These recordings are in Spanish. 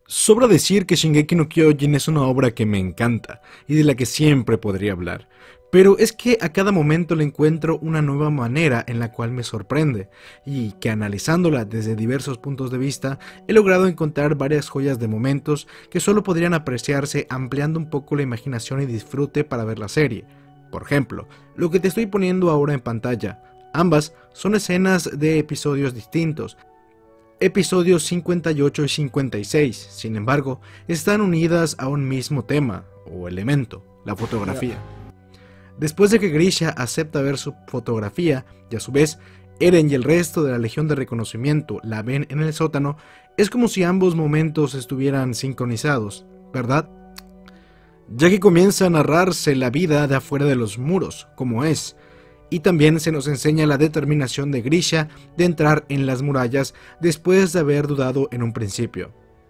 Sobra decir que Shingeki no Kyojin es una obra que me encanta y de la que siempre podría hablar, pero es que a cada momento le encuentro una nueva manera en la cual me sorprende, y que analizándola desde diversos puntos de vista he logrado encontrar varias joyas de momentos que solo podrían apreciarse ampliando un poco la imaginación y disfrute para ver la serie. Por ejemplo, lo que te estoy poniendo ahora en pantalla. Ambas son escenas de episodios distintos, episodios 58 y 56, sin embargo, están unidas a un mismo tema, o elemento, la fotografía. Después de que Grisha acepta ver su fotografía, y a su vez, Eren y el resto de la Legión de Reconocimiento la ven en el sótano, es como si ambos momentos estuvieran sincronizados, ¿verdad? Ya que comienza a narrarse la vida de afuera de los muros, como es, y también se nos enseña la determinación de Grisha de entrar en las murallas después de haber dudado en un principio.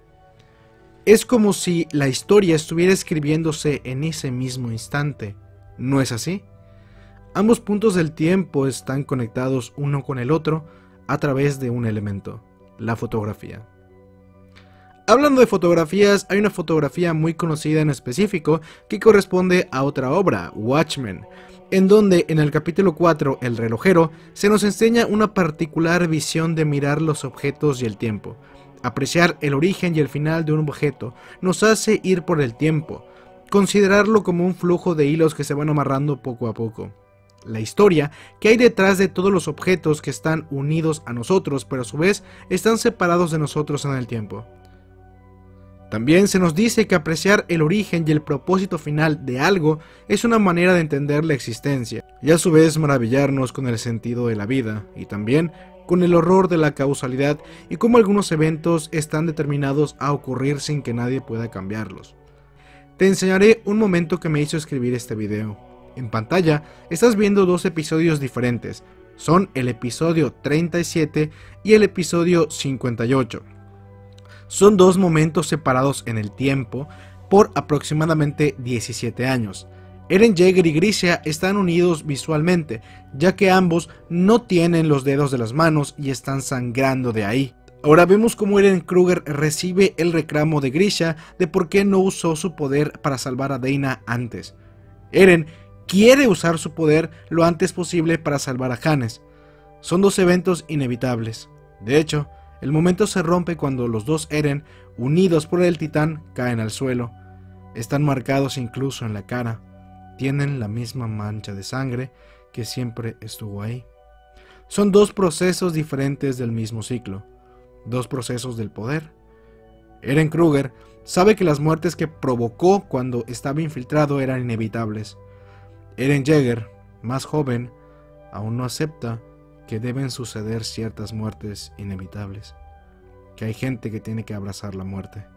Es como si la historia estuviera escribiéndose en ese mismo instante, ¿no es así? Ambos puntos del tiempo están conectados uno con el otro a través de un elemento, la fotografía. Hablando de fotografías, hay una fotografía muy conocida en específico que corresponde a otra obra, Watchmen, en donde en el capítulo 4, El relojero, se nos enseña una particular visión de mirar los objetos y el tiempo. Apreciar el origen y el final de un objeto nos hace ir por el tiempo, considerarlo como un flujo de hilos que se van amarrando poco a poco. La historia que hay detrás de todos los objetos que están unidos a nosotros, pero a su vez están separados de nosotros en el tiempo. También se nos dice que apreciar el origen y el propósito final de algo es una manera de entender la existencia, y a su vez maravillarnos con el sentido de la vida, y también con el horror de la causalidad y cómo algunos eventos están determinados a ocurrir sin que nadie pueda cambiarlos. Te enseñaré un momento que me hizo escribir este video. En pantalla estás viendo dos episodios diferentes, son el episodio 37 y el episodio 58. Son dos momentos separados en el tiempo por aproximadamente 17 años. Eren Yeager y Grisha están unidos visualmente, ya que ambos no tienen los dedos de las manos y están sangrando de ahí. Ahora vemos cómo Eren Kruger recibe el reclamo de Grisha de por qué no usó su poder para salvar a Dana antes. Eren quiere usar su poder lo antes posible para salvar a Hannes. Son dos eventos inevitables. De hecho, el momento se rompe cuando los dos Eren, unidos por el titán, caen al suelo. Están marcados incluso en la cara. Tienen la misma mancha de sangre que siempre estuvo ahí. Son dos procesos diferentes del mismo ciclo. Dos procesos del poder. Eren Kruger sabe que las muertes que provocó cuando estaba infiltrado eran inevitables. Eren Yeager, más joven, aún no acepta que deben suceder ciertas muertes inevitables, que hay gente que tiene que abrazar la muerte.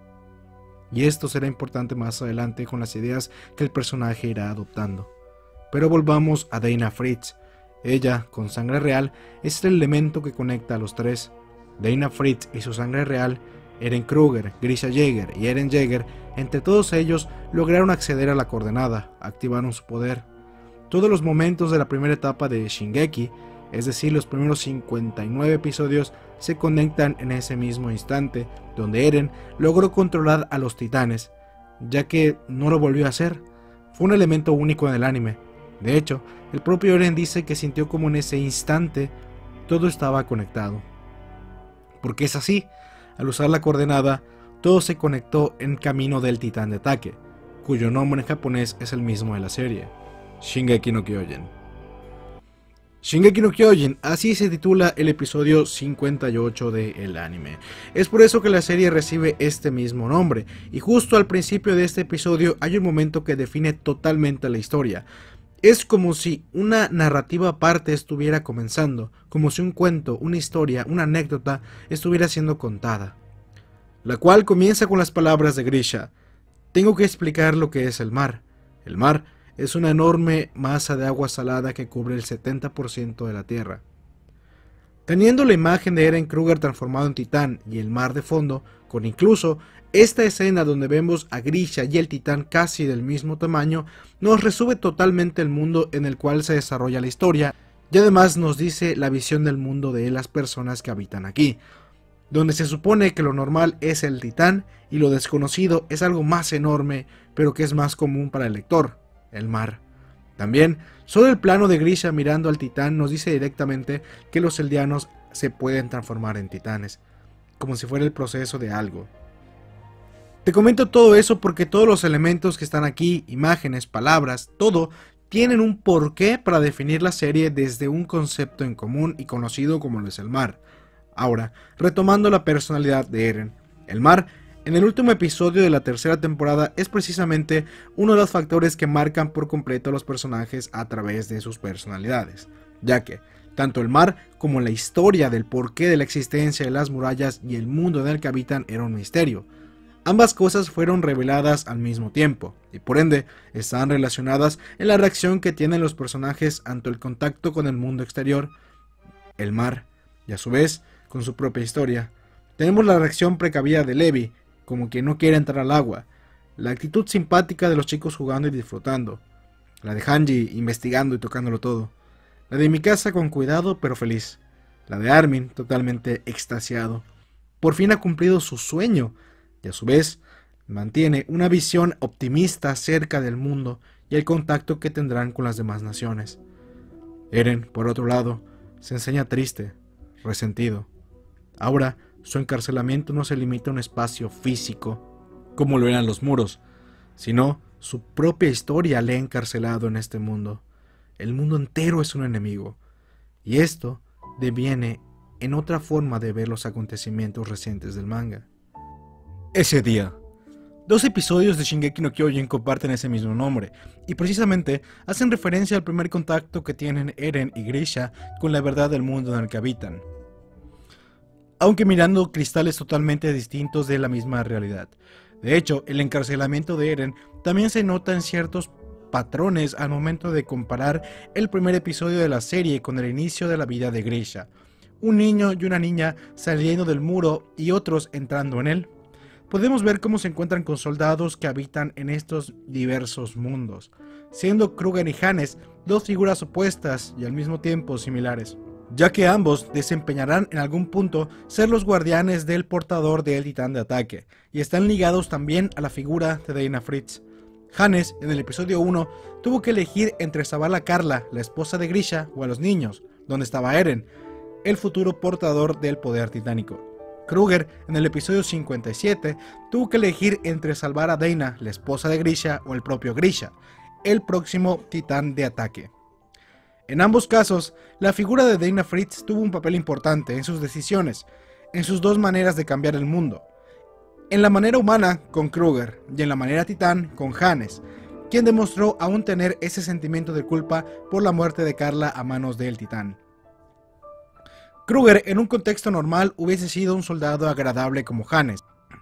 Y esto será importante más adelante con las ideas que el personaje irá adoptando. Pero volvamos a Dana Fritz. Ella, con sangre real, es el elemento que conecta a los tres. Dana Fritz y su sangre real, Eren Kruger, Grisha Yeager y Eren Yeager, entre todos ellos lograron acceder a la coordenada, activaron su poder. Todos los momentos de la primera etapa de Shingeki, es decir, los primeros 59 episodios, se conectan en ese mismo instante, donde Eren logró controlar a los titanes, ya que no lo volvió a hacer. Fue un elemento único en el anime. De hecho, el propio Eren dice que sintió como en ese instante todo estaba conectado. Porque es así, al usar la coordenada, todo se conectó en camino del titán de ataque, cuyo nombre en japonés es el mismo de la serie, Shingeki no Kyojin. Shingeki no Kyojin, así se titula el episodio 58 del anime. Es por eso que la serie recibe este mismo nombre, y justo al principio de este episodio hay un momento que define totalmente la historia. Es como si una narrativa aparte estuviera comenzando, como si un cuento, una historia, una anécdota estuviera siendo contada. La cual comienza con las palabras de Grisha. Tengo que explicar lo que es el mar. El mar es una enorme masa de agua salada que cubre el 70% de la Tierra. Teniendo la imagen de Eren Kruger transformado en titán y el mar de fondo, con incluso esta escena donde vemos a Grisha y el titán casi del mismo tamaño, nos resume totalmente el mundo en el cual se desarrolla la historia, y además nos dice la visión del mundo de las personas que habitan aquí. donde se supone que lo normal es el titán y lo desconocido es algo más enorme, pero que es más común para el lector, el mar. También, solo el plano de Grisha mirando al titán nos dice directamente que los eldianos se pueden transformar en titanes, como si fuera el proceso de algo. Te comento todo eso porque todos los elementos que están aquí, imágenes, palabras, todo, tienen un porqué para definir la serie desde un concepto en común y conocido como lo es el mar. Ahora, retomando la personalidad de Eren, el mar, en el último episodio de la tercera temporada, es precisamente uno de los factores que marcan por completo a los personajes a través de sus personalidades, ya que tanto el mar como la historia del porqué de la existencia de las murallas y el mundo en el que habitan era un misterio. Ambas cosas fueron reveladas al mismo tiempo, y por ende están relacionadas en la reacción que tienen los personajes ante el contacto con el mundo exterior, el mar, y a su vez, con su propia historia. Tenemos la reacción precavida de Levi, como quien no quiere entrar al agua, la actitud simpática de los chicos jugando y disfrutando, la de Hanji investigando y tocándolo todo, la de Mikasa con cuidado pero feliz, la de Armin totalmente extasiado. Por fin ha cumplido su sueño, y a su vez mantiene una visión optimista acerca del mundo y el contacto que tendrán con las demás naciones. Eren, por otro lado, se enseña triste, resentido. Ahora, su encarcelamiento no se limita a un espacio físico, como lo eran los muros, sino su propia historia le ha encarcelado en este mundo. El mundo entero es un enemigo, y esto deviene en otra forma de ver los acontecimientos recientes del manga. Ese día. 2 episodios de Shingeki no Kyojin comparten ese mismo nombre, y precisamente hacen referencia al primer contacto que tienen Eren y Grisha con la verdad del mundo en el que habitan, aunque mirando cristales totalmente distintos de la misma realidad. De hecho, el encarcelamiento de Eren también se nota en ciertos patrones al momento de comparar el primer episodio de la serie con el inicio de la vida de Grisha. Un niño y una niña saliendo del muro y otros entrando en él. Podemos ver cómo se encuentran con soldados que habitan en estos diversos mundos, siendo Kruger y Hannes dos figuras opuestas y al mismo tiempo similares, ya que ambos desempeñarán en algún punto ser los guardianes del portador del titán de ataque, y están ligados también a la figura de Dana Fritz. Hannes, en el episodio 1, tuvo que elegir entre salvar a Carla, la esposa de Grisha, o a los niños, donde estaba Eren, el futuro portador del poder titánico. Kruger, en el episodio 57, tuvo que elegir entre salvar a Dana, la esposa de Grisha, o el propio Grisha, el próximo titán de ataque. En ambos casos, la figura de Dana Fritz tuvo un papel importante en sus decisiones, en sus dos maneras de cambiar el mundo. En la manera humana, con Kruger, y en la manera titán, con Hannes, quien demostró aún tener ese sentimiento de culpa por la muerte de Carla a manos del titán. Kruger, en un contexto normal, hubiese sido un soldado agradable como Hannes.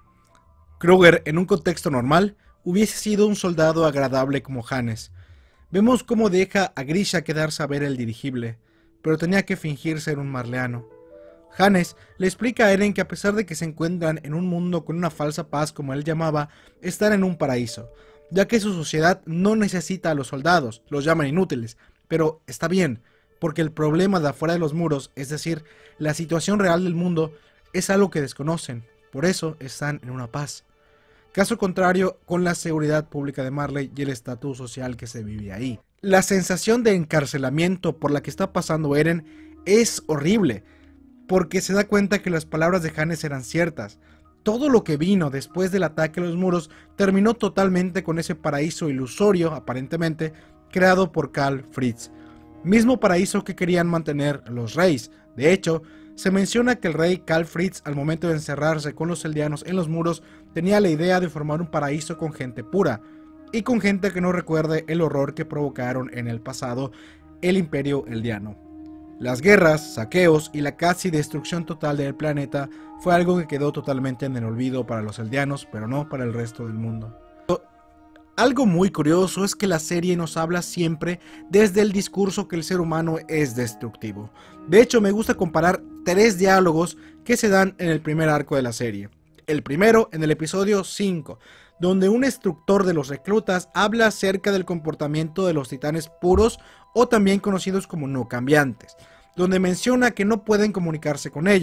Vemos cómo deja a Grisha quedarse a ver el dirigible, pero tenía que fingir ser un marleano. Hannes le explica a Eren que a pesar de que se encuentran en un mundo con una falsa paz como él llamaba, están en un paraíso, ya que su sociedad no necesita a los soldados, los llaman inútiles, pero está bien, porque el problema de afuera de los muros, es decir, la situación real del mundo, es algo que desconocen, por eso están en una paz. Caso contrario con la seguridad pública de Marley y el estatus social que se vive ahí. La sensación de encarcelamiento por la que está pasando Eren es horrible, porque se da cuenta que las palabras de Hannes eran ciertas. Todo lo que vino después del ataque a los muros terminó totalmente con ese paraíso ilusorio, aparentemente, creado por Karl Fritz. Mismo paraíso que querían mantener los reyes. De hecho, se menciona que el rey Karl Fritz, al momento de encerrarse con los eldianos en los muros, tenía la idea de formar un paraíso con gente pura, y con gente que no recuerde el horror que provocaron en el pasado el imperio eldiano. Las guerras, saqueos y la casi destrucción total del planeta fue algo que quedó totalmente en el olvido para los eldianos, pero no para el resto del mundo. Algo muy curioso es que la serie nos habla siempre desde el discurso que el ser humano es destructivo. De hecho, me gusta comparar 3 diálogos que se dan en el primer arco de la serie. El primero en el episodio 5, donde un instructor de los reclutas habla acerca del comportamiento de los titanes puros o también conocidos como no cambiantes, donde menciona que no pueden comunicarse con ellos,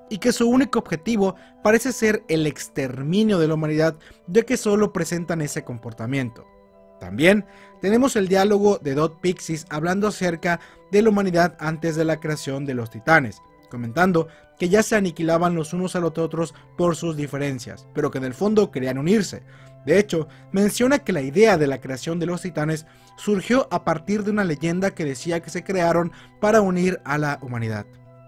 y que su único objetivo parece ser el exterminio de la humanidad, ya que solo presentan ese comportamiento. También tenemos el diálogo de Dot Pixies hablando acerca de la humanidad antes de la creación de los titanes, comentando que ya se aniquilaban los unos a los otros por sus diferencias, pero que en el fondo querían unirse. De hecho, menciona que la idea de la creación de los titanes surgió a partir de una leyenda que decía que se crearon para unir a la humanidad.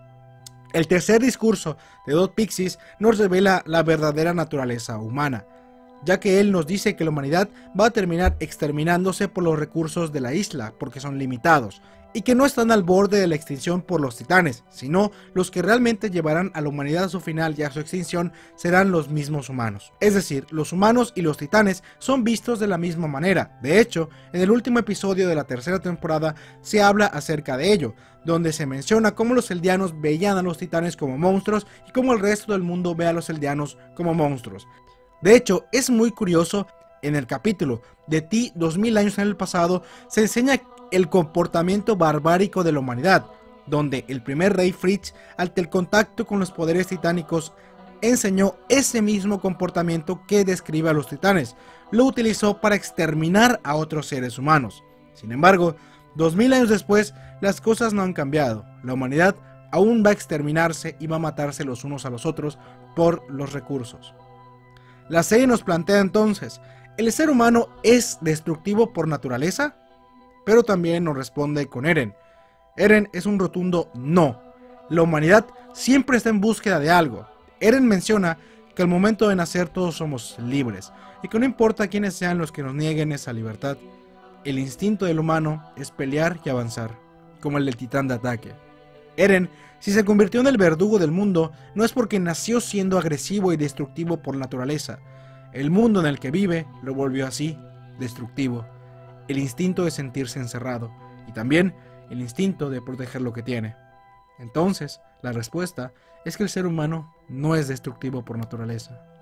El tercer discurso de Dot Pixies nos revela la verdadera naturaleza humana, ya que él nos dice que la humanidad va a terminar exterminándose por los recursos de la isla, porque son limitados, y que no están al borde de la extinción por los titanes, sino los que realmente llevarán a la humanidad a su final y a su extinción serán los mismos humanos. Es decir, los humanos y los titanes son vistos de la misma manera. De hecho, en el último episodio de la tercera temporada se habla acerca de ello, donde se menciona cómo los eldianos veían a los titanes como monstruos y cómo el resto del mundo ve a los eldianos como monstruos. De hecho, es muy curioso, en el capítulo de Ti 2000 años en el pasado, se enseña el comportamiento barbárico de la humanidad, donde el primer rey Fritz, ante el contacto con los poderes titánicos, enseñó ese mismo comportamiento que describe a los titanes. Lo utilizó para exterminar a otros seres humanos. Sin embargo, 2000 años después, las cosas no han cambiado. La humanidad aún va a exterminarse y va a matarse los unos a los otros por los recursos. La serie nos plantea entonces, ¿el ser humano es destructivo por naturaleza? Pero también nos responde con Eren. Eren es un rotundo no. La humanidad siempre está en búsqueda de algo. Eren menciona que al momento de nacer todos somos libres, y que no importa quiénes sean los que nos nieguen esa libertad, el instinto del humano es pelear y avanzar, como el del titán de ataque. Eren, si se convirtió en el verdugo del mundo, no es porque nació siendo agresivo y destructivo por naturaleza. El mundo en el que vive lo volvió así, destructivo. El instinto de sentirse encerrado, y también el instinto de proteger lo que tiene. Entonces, la respuesta es que el ser humano no es destructivo por naturaleza.